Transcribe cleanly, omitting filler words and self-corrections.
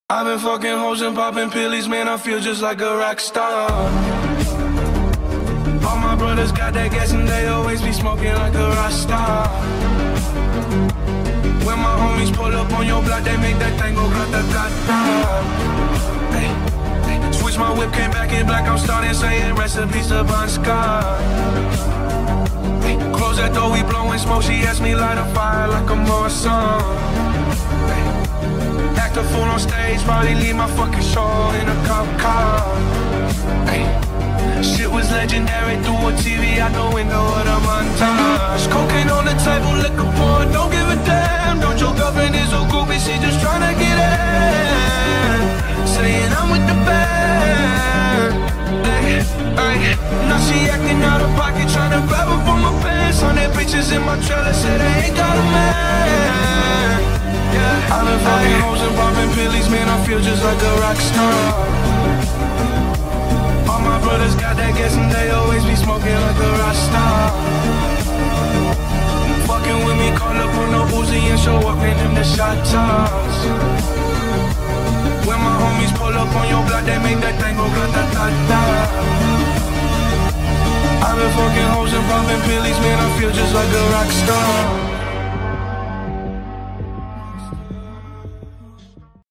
I've been fucking hoes and popping pillies, man, I feel just like a rock star. All my brothers got that gas and they always be smoking like a rock star. When my homies pull up on your block, they make that thing go grata-grata. Hey, switch my whip, came back in black, I'm starting saying recipes to Bon Scott. Hey, close that door, we blowing smoke, she asked me light a fire like a Morrison. Act a fool on stage, probably leave my fucking show in a cop car. Ay. Shit was legendary through a TV out the window of the montage. Cocaine on the table, liquor pouring, don't give a damn. Don't your girlfriend is a groupie, she just tryna get in. Saying I'm with the band. Ay, ay. Now she acting out of pocket, tryna grab her from my pants. 100 bitches in my trailer, said I ain't got a man. Yeah, I've been fucking hoes and popping pillies, man, I feel just like a rock star. All my brothers got that gas and they always be smoking like a rock star. Fucking with me, call up on no Uzi and show up in them the shot toss. When my homies pull up on your block, they make that thing go grata-ta-ta. I've been fucking hoes and popping pillies, man, I feel just like a rock star.